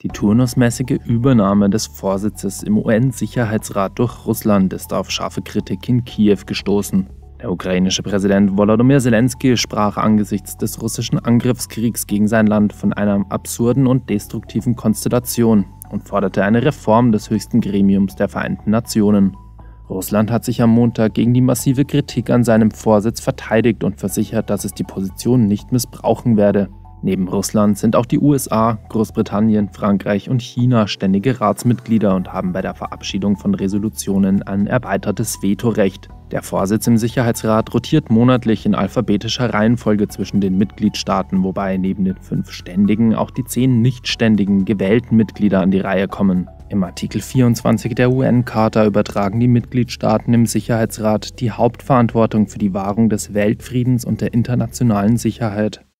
Die turnusmäßige Übernahme des Vorsitzes im UN-Sicherheitsrat durch Russland ist auf scharfe Kritik in Kiew gestoßen. Der ukrainische Präsident Volodymyr Zelensky sprach angesichts des russischen Angriffskriegs gegen sein Land von einer absurden und destruktiven Konstellation und forderte eine Reform des höchsten Gremiums der Vereinten Nationen. Russland hat sich am Montag gegen die massive Kritik an seinem Vorsitz verteidigt und versichert, dass es die Position nicht missbrauchen werde. Neben Russland sind auch die USA, Großbritannien, Frankreich und China ständige Ratsmitglieder und haben bei der Verabschiedung von Resolutionen ein erweitertes Vetorecht. Der Vorsitz im Sicherheitsrat rotiert monatlich in alphabetischer Reihenfolge zwischen den Mitgliedstaaten, wobei neben den 5 ständigen auch die 10 nicht ständigen gewählten Mitglieder an die Reihe kommen. Im Artikel 24 der UN-Charta übertragen die Mitgliedstaaten im Sicherheitsrat die Hauptverantwortung für die Wahrung des Weltfriedens und der internationalen Sicherheit.